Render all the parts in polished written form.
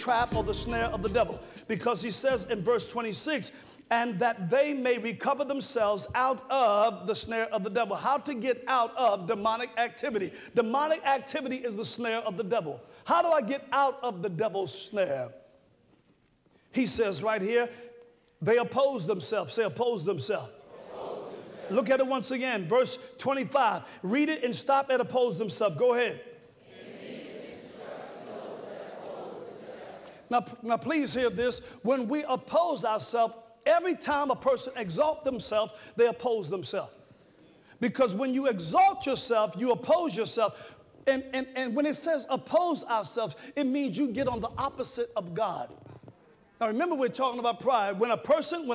trap or the snare of the devil. Because he says in verse 26, and that they may recover themselves out of the snare of the devil. How to get out of demonic activity. Demonic activity is the snare of the devil. How do I get out of the devil's snare? He says right here, they oppose themselves. Say, oppose themselves. Look at it once again. Verse 25. Read it and stop at oppose themselves. Go ahead. Now, please hear this. When we oppose ourselves, every time a person exalts themselves, they oppose themselves. Because when you exalt yourself, you oppose yourself. And when it says oppose ourselves, it means you get on the opposite of God. Now remember, we're talking about pride. When a person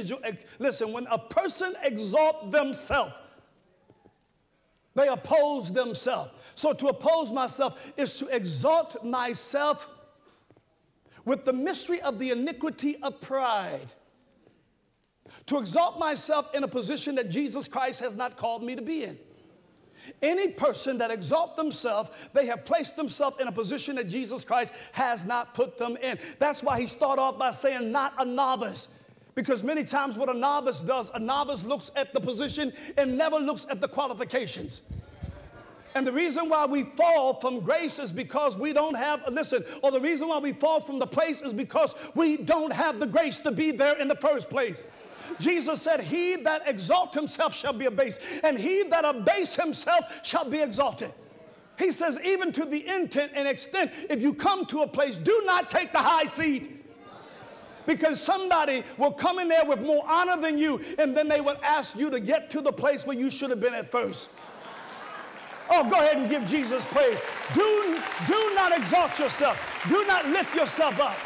exalts themselves, they oppose themselves. So to oppose myself is to exalt myself with the mystery of the iniquity of pride. To exalt myself in a position that Jesus Christ has not called me to be in. Any person that exalts themselves, they have placed themselves in a position that Jesus Christ has not put them in. That's why he started off by saying not a novice. Because many times what a novice does, a novice looks at the position and never looks at the qualifications. And the reason why we fall from grace is because we don't have, or the reason why we fall from the place is because we don't have the grace to be there in the first place. Jesus said, he that exalt himself shall be abased, and he that abase himself shall be exalted. He says, even to the intent and extent, if you come to a place, do not take the high seat. Because somebody will come in there with more honor than you, and then they will ask you to get to the place where you should have been at first. Oh, go ahead and give Jesus praise. Do not exalt yourself. Do not lift yourself up.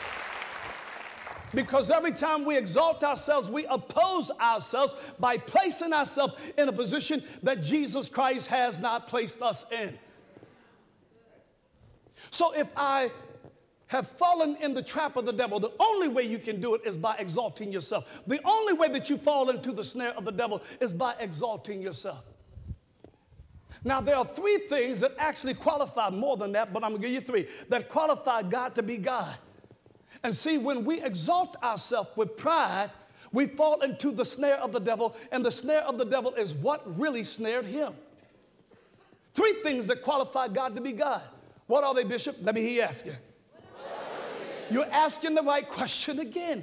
Because every time we exalt ourselves, we oppose ourselves by placing ourselves in a position that Jesus Christ has not placed us in. So if I have fallen in the trap of the devil, the only way you can do it is by exalting yourself. The only way that you fall into the snare of the devil is by exalting yourself. Now, there are three things that actually qualify, more than that, but I'm going to give you three, that qualify God to be God. And see, when we exalt ourselves with pride, we fall into the snare of the devil, and the snare of the devil is what really snared him. Three things that qualify God to be God. What are they, Bishop? Let me hear you asking. You're asking the right question again.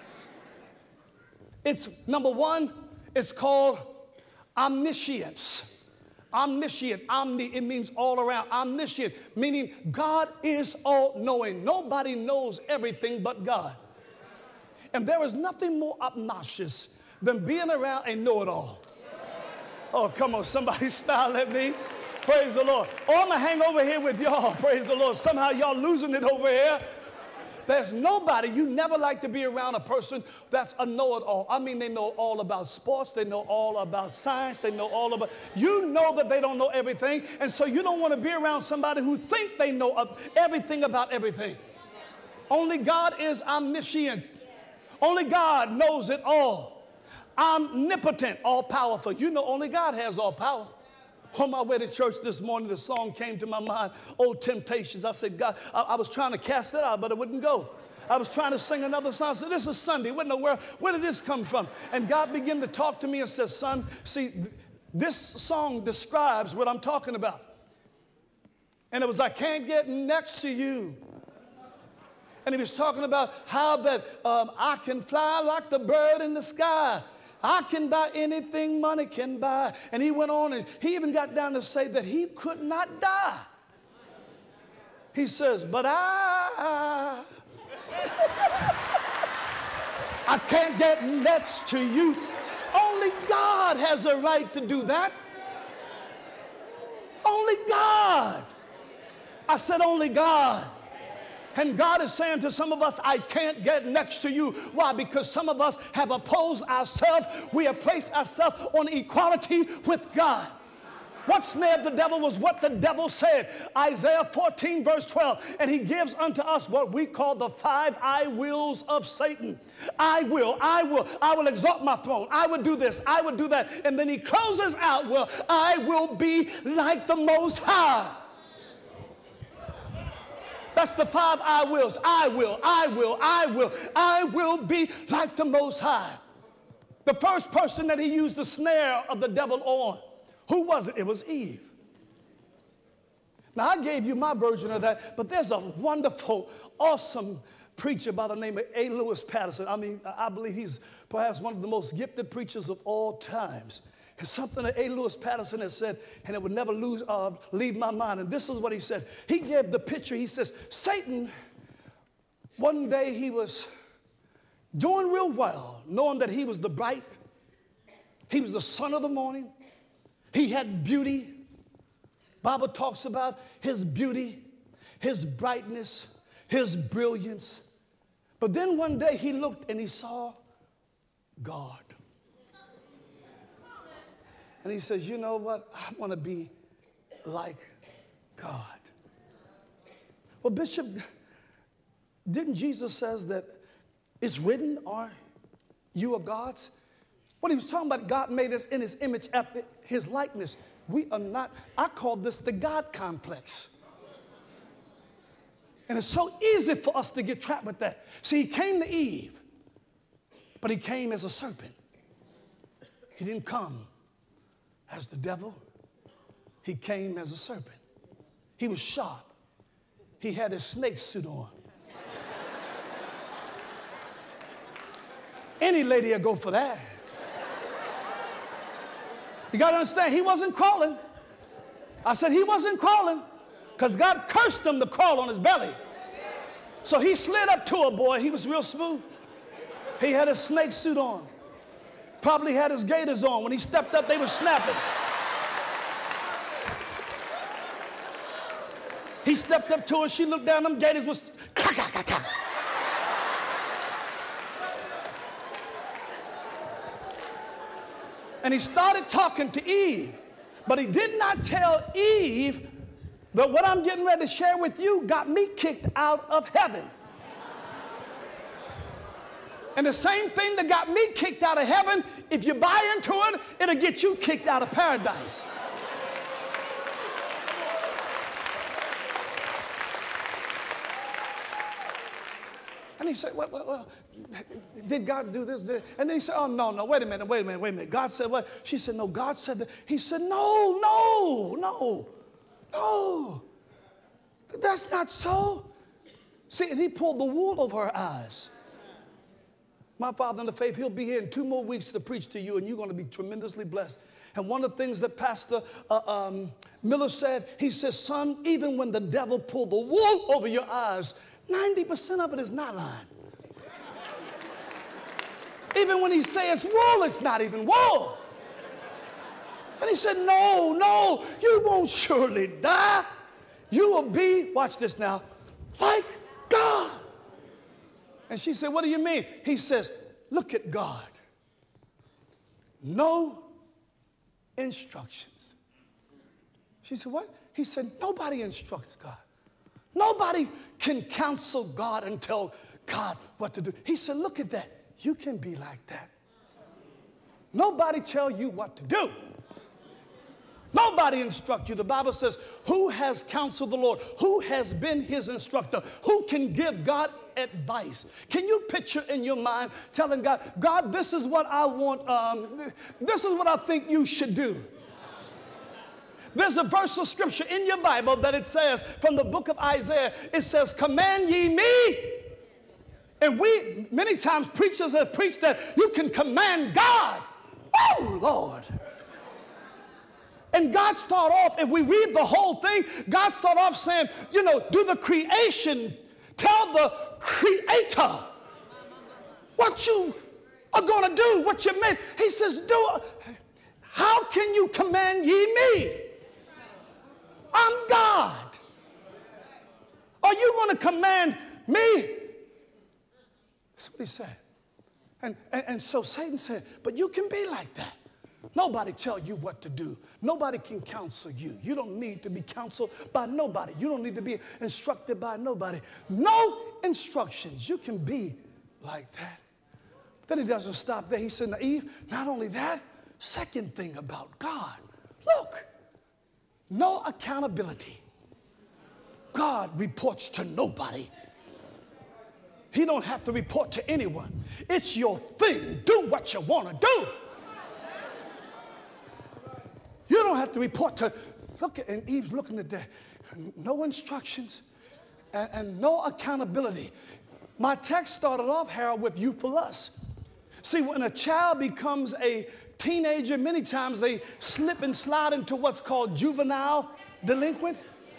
It's number one, it's called omniscience. Omniscient, it means all around. Omniscient, meaning God is all-knowing. Nobody knows everything but God. And there is nothing more obnoxious than being around a know-it-all. Oh, come on, somebody smile at me. Praise the Lord. Oh, I'm going to hang over here with y'all. Praise the Lord. Somehow y'all losing it over here. There's nobody, you never like to be around a person that's a know-it-all. I mean, they know all about sports. They know all about science. They know all about, you know that they don't know everything. And so you don't want to be around somebody who think they know everything about everything. Only God is omniscient. Only God knows it all. Omnipotent, all-powerful. You know only God has all power. On my way to church this morning, the song came to my mind, Old Temptations. I said, God, I was trying to cast it out, but it wouldn't go. I was trying to sing another song. I said, this is Sunday. What in the world? Where did this come from? And God began to talk to me and said, son, see, this song describes what I'm talking about. And it was, I can't get next to you. And he was talking about how that I can fly like the bird in the sky. I can buy anything money can buy. And he went on and he even got down to say that he could not die. He says, but I can't get next to you. Only God has a right to do that. Only God. I said only God. And God is saying to some of us, I can't get next to you. Why? Because some of us have opposed ourselves. We have placed ourselves on equality with God. What snared the devil was what the devil said. Isaiah 14 verse 12. And he gives unto us what we call the 5 I wills of Satan. I will exalt my throne. I would do this. I would do that. And then he closes out, well, I will be like the Most High. That's the 5 I wills. I will be like the Most High. The first person that he used the snare of the devil on, who was it? It was Eve. Now, I gave you my version of that, but there's a wonderful, awesome preacher by the name of A. Lewis Patterson. I mean, I believe he's perhaps one of the most gifted preachers of all times. It's something that A. Lewis Patterson has said, and it would never leave my mind. And this is what he said. He gave the picture. He says, Satan, one day he was doing real well, knowing that he was the son of the morning. He had beauty. Bible talks about his beauty, his brightness, his brilliance. But then one day he looked and he saw God. And he says, you know what? I want to be like God. Well, Bishop, didn't Jesus says that it's written, are you are God's? What he was talking about, God made us in his image after his likeness. We are not. I call this the God complex. And it's so easy for us to get trapped with that. See, he came to Eve, but he came as a serpent. He didn't come as the devil. He came as a serpent. He was sharp. He had his snake suit on. Any lady will go for that. You got to understand, he wasn't crawling. I said he wasn't crawling because God cursed him to crawl on his belly. So he slid up to a boy. He was real smooth. He had his snake suit on. Probably had his gaiters on. When he stepped up, they were snapping. He stepped up to her. She looked down. Them gaiters was ka-ka-ka-ka. And he started talking to Eve. But he did not tell Eve that what I'm getting ready to share with you got me kicked out of heaven. And the same thing that got me kicked out of heaven, if you buy into it, it'll get you kicked out of paradise. And he said, well, did God do this? And then he said, oh, no, wait a minute. God said what? She said, no, God said that. He said, no. That's not so. See, and he pulled the wool over her eyes. My father in the faith, he'll be here in 2 more weeks to preach to you, and you're going to be tremendously blessed. And one of the things that Pastor Miller said, he says, son, even when the devil pulled the wool over your eyes, 90% of it is not lying. Even when he says wool, it's not even wool. And he said, no, you won't surely die. You will be, watch this now, like God. And she said, what do you mean? He says, look at God. No instructions. She said, what? He said, nobody instructs God. Nobody can counsel God and tell God what to do. He said, look at that. You can be like that. Nobody tell you what to do. Nobody instruct you. The Bible says, who has counseled the Lord? Who has been his instructor? Who can give God advice? Can you picture in your mind telling God, God, this is what I want, this is what I think you should do? There's a verse of scripture in your Bible that it says from the book of Isaiah, it says, command ye me. And we, many times preachers have preached that you can command God. Oh, Lord. And God start off, if we read the whole thing, God start off saying, you know, do the creation, tell the creator what you are going to do, what you made. He says, how can you command ye me? I'm God. Are you going to command me? That's what he said. And so Satan said, but you can be like that. Nobody tell you what to do. Nobody can counsel you. You don't need to be counseled by nobody. You don't need to be instructed by nobody. No instructions. You can be like that. Then he doesn't stop there. He said, now, Eve, not only that, second thing about God. Look, no accountability. God reports to nobody. He don't have to report to anyone. It's your thing. Do what you want to do. You don't have to report to, look at, and Eve's looking at that. No instructions and no accountability. My text started off, Harold, with youthful lust. See, when a child becomes a teenager, many times they slip and slide into what's called juvenile delinquent.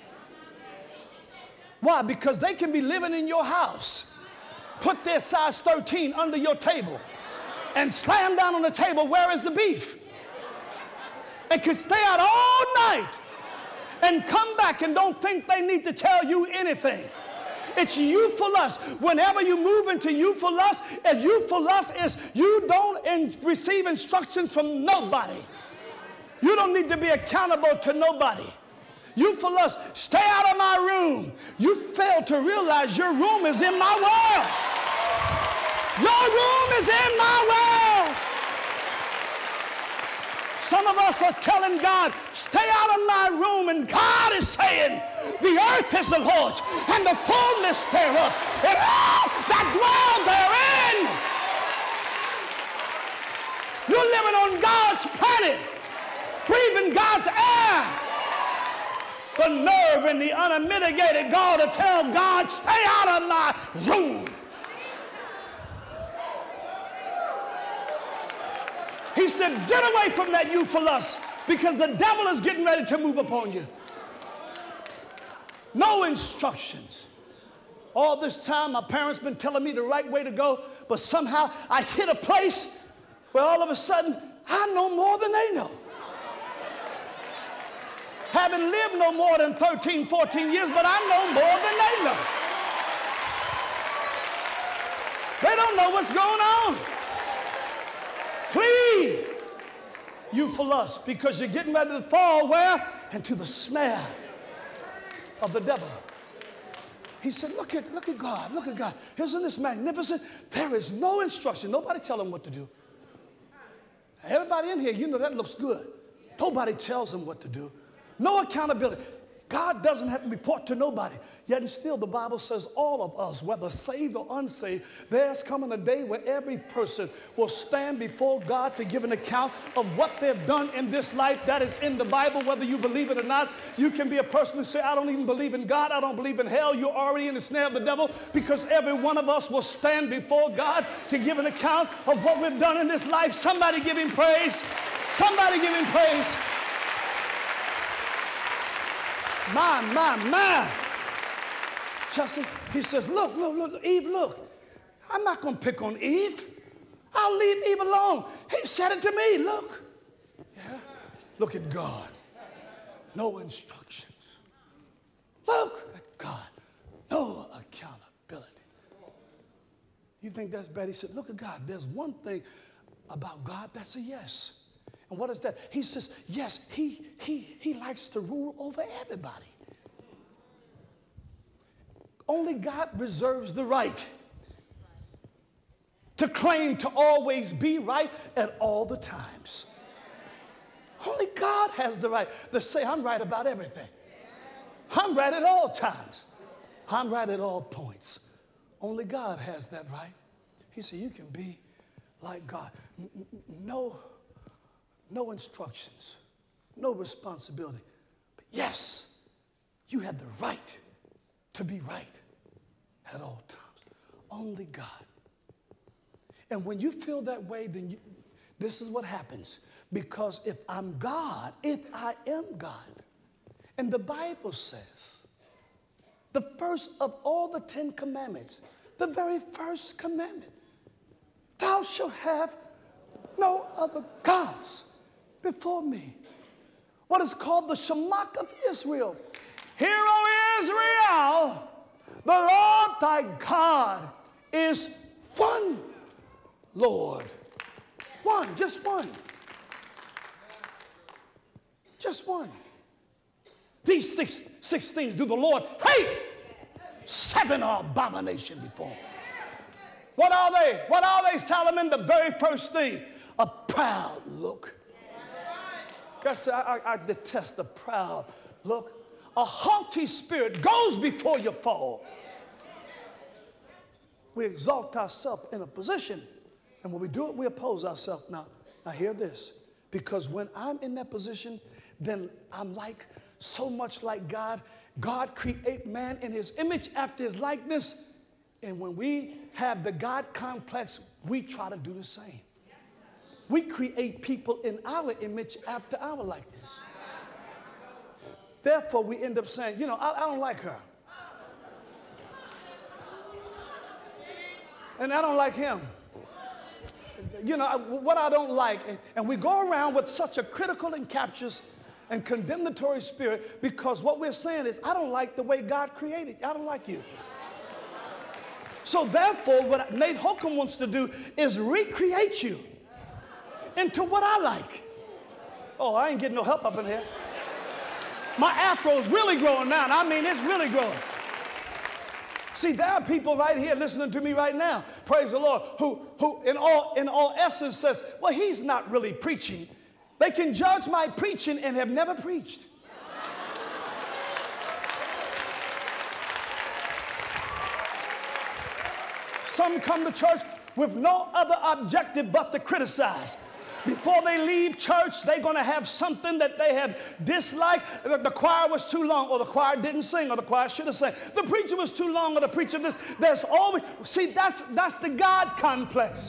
Why? Because they can be living in your house, put their size 13 under your table, and slam down on the table, where is the beef? And can stay out all night and come back and don't think they need to tell you anything. It's youthful lust. Whenever you move into youthful lust is you don't receive instructions from nobody. You don't need to be accountable to nobody. Youthful lust, stay out of my room. You fail to realize your room is in my world. Your room is in my world. Some of us are telling God, stay out of my room, and God is saying, the earth is the Lord's, and the fullness thereof, and all that dwell therein. You're living on God's planet, breathing God's air. The nerve and the unmitigated God to tell God, stay out of my room. He said, get away from that youthful lust, because the devil is getting ready to move upon you. No instructions. All this time, my parents been telling me the right way to go, but somehow I hit a place where all of a sudden I know more than they know. Haven't lived no more than 13, 14 years, but I know more than they know. They don't know what's going on. Flee youthful lust, because you're getting ready to fall where? Into the snare of the devil. He said, look at God, look at God. Isn't this magnificent? There is no instruction. Nobody tell him what to do. Everybody in here, you know that looks good. Nobody tells him what to do. No accountability. God doesn't have to report to nobody. Yet and still the Bible says all of us, whether saved or unsaved, there's coming a day where every person will stand before God to give an account of what they've done in this life. That is in the Bible, whether you believe it or not. You can be a person who say, I don't even believe in God, I don't believe in hell. You're already in the snare of the devil, because every one of us will stand before God to give an account of what we've done in this life. Somebody give him praise. Somebody give him praise. My. Chelsea, he says, look, Eve, look. I'm not going to pick on Eve. I'll leave Eve alone. He said it to me, look. Yeah. Look at God. No instructions. Look at God. No accountability. You think that's bad? He said, look at God. There's one thing about God that's a yes. And what is that? He says, yes, he likes to rule over everybody. Only God reserves the right to claim to always be right at all the times. Only God has the right to say, I'm right about everything. I'm right at all times. I'm right at all points. Only God has that right. He said, you can be like God. No instructions, no responsibility. But yes, you have the right to be right at all times. Only God. And when you feel that way, then this is what happens. Because if I'm God, if I am God, and the Bible says, the first of all the 10 commandments, the very first commandment, thou shalt have no other gods before me. What is called the Shemach of Israel. Hear, O Israel, the Lord thy God is one Lord. One, just one. Just one. These six things do the Lord hate. 7 are abomination before him. What are they? What are they, Solomon? The very first thing, a proud look. I detest the proud look, a haughty spirit goes before your fall. We exalt ourselves in a position, and when we do it, we oppose ourselves. Now hear this, because when I'm in that position, then I'm like so much like God. God create man in his image after his likeness, and when we have the God complex, we try to do the same. We create people in our image after our likeness. Therefore, we end up saying, you know, I don't like her. And I don't like him. You know, what I don't like. And we go around with such a critical and captious and condemnatory spirit, because what we're saying is, I don't like the way God created. I don't like you. So therefore, what Nate Holcomb wants to do is recreate you into what I like. Oh, I ain't getting no help up in here. My afro's really growing now. I mean, it's really growing. See, there are people right here listening to me right now, praise the Lord, who in all essence says, well, he's not really preaching. They can judge my preaching and have never preached. Some come to church with no other objective but to criticize. Before they leave church, they're going to have something that they have disliked. The choir was too long, or the choir didn't sing, or the choir should have sang. The preacher was too long, or the preacher this. There's always, see, that's the God complex.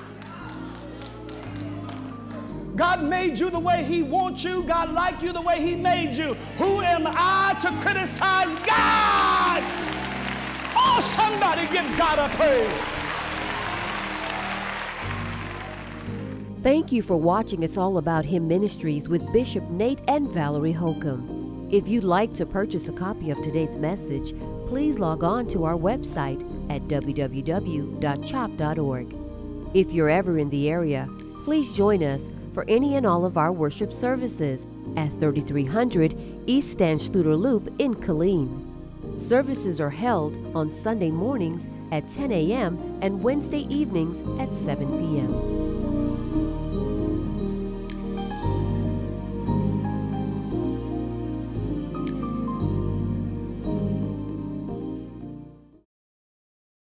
God made you the way he wants you. God liked you the way he made you. Who am I to criticize God? Oh, somebody give God a praise. Thank you for watching It's All About Him Ministries with Bishop Nate and Valerie Holcomb. If you'd like to purchase a copy of today's message, please log on to our website at www.chop.org. If you're ever in the area, please join us for any and all of our worship services at 3300 East Stanschluter Loop in Killeen. Services are held on Sunday mornings at 10 a.m. and Wednesday evenings at 7 p.m.